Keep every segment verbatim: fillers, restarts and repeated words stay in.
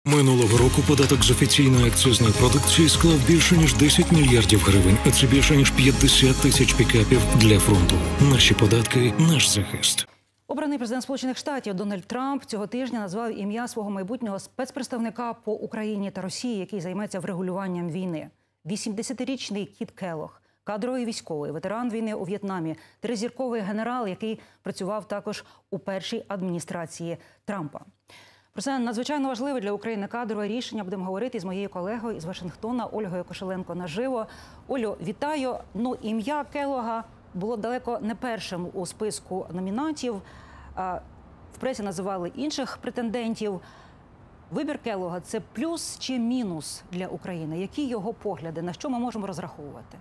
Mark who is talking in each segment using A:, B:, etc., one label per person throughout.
A: Минулого року податок з офіційної акцизної продукції склав більше ніж десять мільярдів гривень, а це більше ніж п'ятдесят тисяч пікапів для фронту. Наші податки – наш захист.
B: Обраний президент Сполучених Штатів Дональд Трамп цього тижня назвав ім'я свого майбутнього спецпредставника по Україні та Росії, який займеться врегулюванням війни. вісімдесятирічний Кіт Келлог, кадровий військовий, ветеран війни у В'єтнамі, тризірковий генерал, який працював також у першій адміністрації Трампа. Про це надзвичайно важливе для України кадрове рішення будемо говорити з моєю колегою із Вашингтона Ольгою Кошеленко наживо. Олю, вітаю. Ну, ім'я Келлога було далеко не першим у списку номінантів. В пресі називали інших претендентів. Вибір Келлога – це плюс чи мінус для України? Які його погляди? На що ми можемо розраховувати?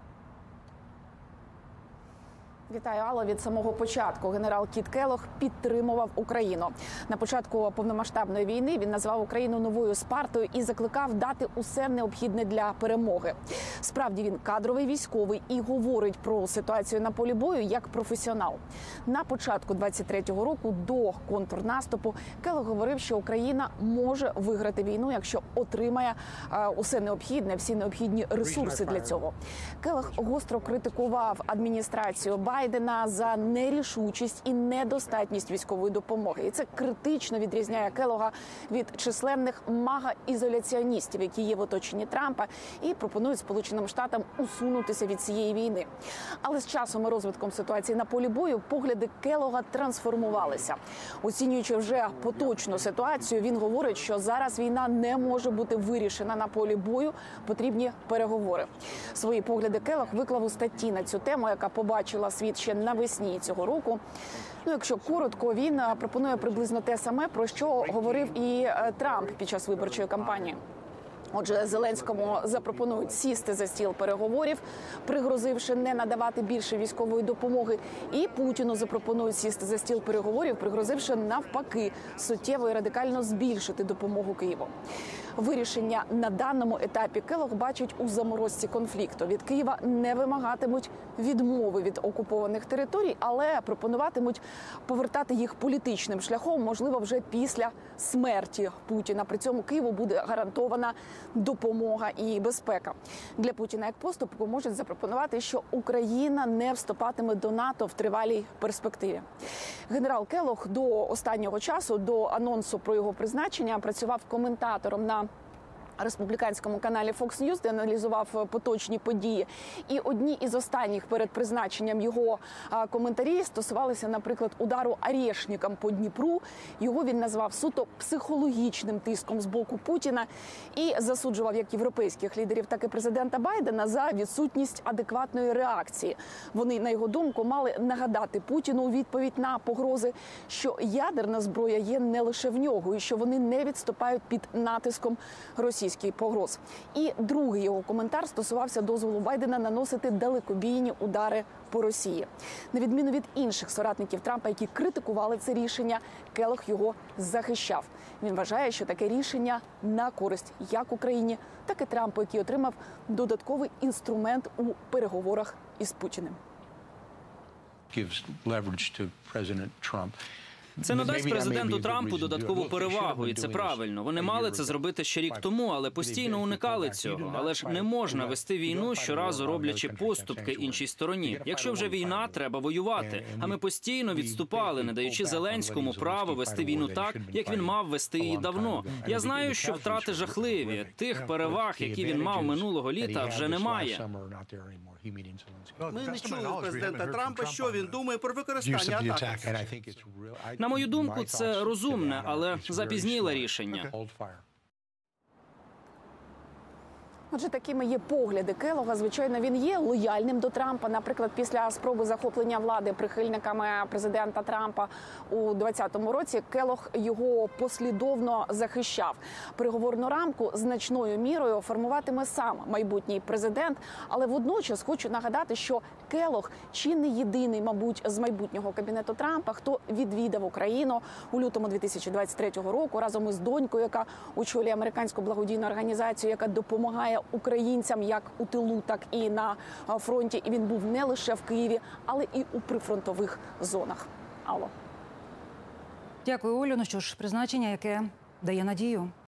C: Вітаю, Алло. Від самого початку генерал Кіт Келлог підтримував Україну. На початку повномасштабної війни він назвав Україну новою Спартою і закликав дати усе необхідне для перемоги. Справді, він кадровий військовий і говорить про ситуацію на полі бою як професіонал. На початку двадцять третього року, до контрнаступу, Келлог говорив, що Україна може виграти війну, якщо отримає а, усе необхідне, всі необхідні ресурси для цього. Келлог гостро критикував адміністрацію Байдена за нерішучість і недостатність військової допомоги. І це критично відрізняє Келлога від численних мага-ізоляціоністів, які є в оточенні Трампа і пропонують Сполученим Штатам усунутися від цієї війни. Але з часом і розвитком ситуації на полі бою погляди Келлога трансформувалися. Оцінюючи вже поточну ситуацію, він говорить, що зараз війна не може бути вирішена на полі бою, потрібні переговори. Свої погляди Келлог виклав у статті на цю тему, яка побачила світ ще навесні цього року. Ну, якщо коротко, він пропонує приблизно те саме, про що говорив і Трамп під час виборчої кампанії. Отже, Зеленському запропонують сісти за стіл переговорів, пригрозивши не надавати більше військової допомоги. І Путіну запропонують сісти за стіл переговорів, пригрозивши навпаки суттєво і радикально збільшити допомогу Києву. Вирішення на даному етапі Келлог бачить у заморозці конфлікту. Від Києва не вимагатимуть відмови від окупованих територій, але пропонуватимуть повертати їх політичним шляхом, можливо, вже після смерті Путіна. При цьому Києву буде гарантована допомога і безпека. Для Путіна як поступку можуть запропонувати, що Україна не вступатиме до НАТО в тривалій перспективі. Генерал Келлог до останнього часу, до анонсу про його призначення, працював коментатором на республіканському каналі Fox News, де аналізував поточні події. І одні із останніх перед призначенням його коментарі стосувалися, наприклад, удару Орешником по Дніпру. Його він назвав суто психологічним тиском з боку Путіна і засуджував як європейських лідерів, так і президента Байдена за відсутність адекватної реакції. Вони, на його думку, мали нагадати Путіну у відповідь на погрози, що ядерна зброя є не лише в нього і що вони не відступають під натиском Росії. Погроз. І другий його коментар стосувався дозволу Байдена наносити далекобійні удари по Росії. На відміну від інших соратників Трампа, які критикували це рішення, Келлог його захищав. Він вважає, що таке рішення на користь як Україні, так і Трампу, який отримав додатковий інструмент у переговорах із Путіним.
D: Це надасть президенту Трампу додаткову перевагу, і це правильно. Вони мали це зробити ще рік тому, але постійно уникали цього. Але ж не можна вести війну, щоразу роблячи поступки іншій стороні. Якщо вже війна, треба воювати. А ми постійно відступали, не даючи Зеленському право вести війну так, як він мав вести її давно. Я знаю, що втрати жахливі. Тих переваг, які він мав минулого літа, вже немає.
E: Ми не чули у президента Трампа, що він думає про використання атаки.
D: На мою думку, це розумне, але запізніле рішення.
C: Отже, такими є погляди Келлога. Звичайно, він є лояльним до Трампа. Наприклад, після спроби захоплення влади прихильниками президента Трампа у двадцятому році Келлог його послідовно захищав. Переговорну рамку значною мірою формуватиме сам майбутній президент. Але водночас хочу нагадати, що Келлог чи не єдиний, мабуть, з майбутнього кабінету Трампа, хто відвідав Україну у лютому дві тисячі двадцять третього року разом із донькою, яка очолює американську благодійну організацію, яка допомагає українцям як у тилу, так і на фронті. І він був не лише в Києві, але і у прифронтових зонах. Алло.
B: Дякую, Олю. Ну що ж, призначення, яке дає надію.